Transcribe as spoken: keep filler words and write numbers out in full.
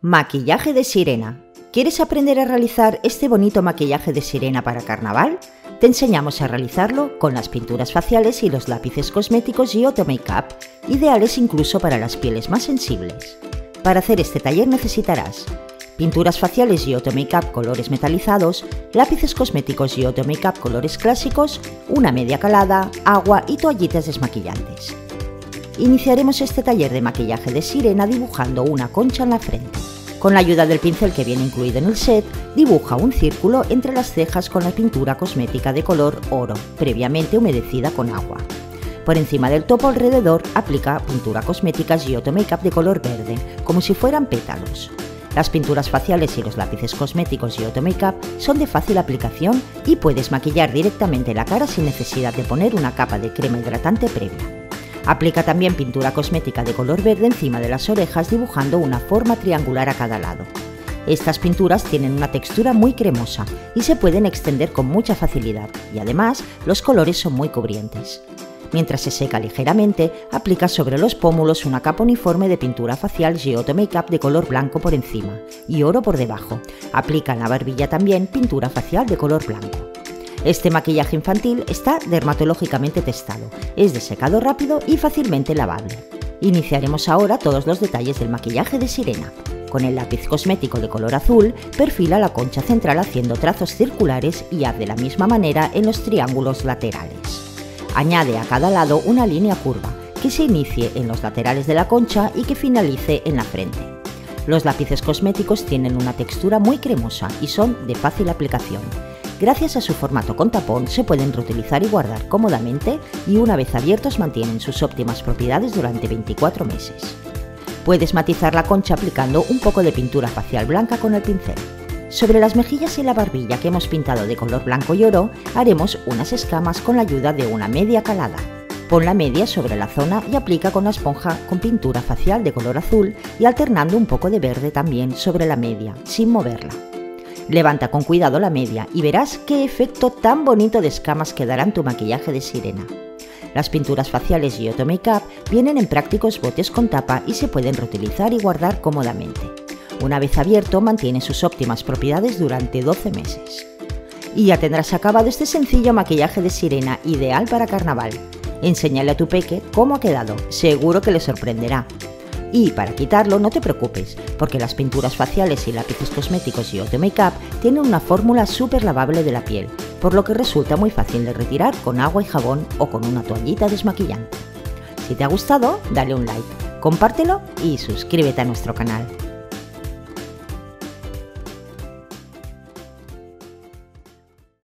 Maquillaje de sirena. ¿Quieres aprender a realizar este bonito maquillaje de sirena para carnaval? Te enseñamos a realizarlo con las pinturas faciales y los lápices cosméticos Giotto Makeup, ideales incluso para las pieles más sensibles. Para hacer este taller necesitarás pinturas faciales Giotto Makeup colores metalizados, lápices cosméticos Giotto Makeup colores clásicos, una media calada, agua y toallitas desmaquillantes. Iniciaremos este taller de maquillaje de sirena dibujando una concha en la frente. Con la ayuda del pincel que viene incluido en el set, dibuja un círculo entre las cejas con la pintura cosmética de color oro, previamente humedecida con agua. Por encima del topo alrededor aplica pintura cosmética Giotto Makeup de color verde, como si fueran pétalos. Las pinturas faciales y los lápices cosméticos Giotto Makeup son de fácil aplicación y puedes maquillar directamente la cara sin necesidad de poner una capa de crema hidratante previa. Aplica también pintura cosmética de color verde encima de las orejas dibujando una forma triangular a cada lado. Estas pinturas tienen una textura muy cremosa y se pueden extender con mucha facilidad y además los colores son muy cubrientes. Mientras se seca ligeramente, aplica sobre los pómulos una capa uniforme de pintura facial Giotto Makeup de color blanco por encima y oro por debajo. Aplica en la barbilla también pintura facial de color blanco. Este maquillaje infantil está dermatológicamente testado, es de secado rápido y fácilmente lavable. Iniciaremos ahora todos los detalles del maquillaje de sirena. Con el lápiz cosmético de color azul, perfila la concha central haciendo trazos circulares y haz de la misma manera en los triángulos laterales. Añade a cada lado una línea curva, que se inicie en los laterales de la concha y que finalice en la frente. Los lápices cosméticos tienen una textura muy cremosa y son de fácil aplicación. Gracias a su formato con tapón se pueden reutilizar y guardar cómodamente y una vez abiertos mantienen sus óptimas propiedades durante veinticuatro meses. Puedes matizar la concha aplicando un poco de pintura facial blanca con el pincel. Sobre las mejillas y la barbilla que hemos pintado de color blanco y oro, haremos unas escamas con la ayuda de una media calada. Pon la media sobre la zona y aplica con la esponja con pintura facial de color azul y alternando un poco de verde también sobre la media, sin moverla. Levanta con cuidado la media y verás qué efecto tan bonito de escamas quedará en tu maquillaje de sirena. Las pinturas faciales Giotto Makeup vienen en prácticos botes con tapa y se pueden reutilizar y guardar cómodamente. Una vez abierto mantiene sus óptimas propiedades durante doce meses. Y ya tendrás acabado este sencillo maquillaje de sirena ideal para carnaval. Enséñale a tu peque cómo ha quedado, seguro que le sorprenderá. Y para quitarlo no te preocupes, porque las pinturas faciales y lápices cosméticos Giotto Makeup tienen una fórmula súper lavable de la piel, por lo que resulta muy fácil de retirar con agua y jabón o con una toallita desmaquillante. Si te ha gustado, dale un like, compártelo y suscríbete a nuestro canal.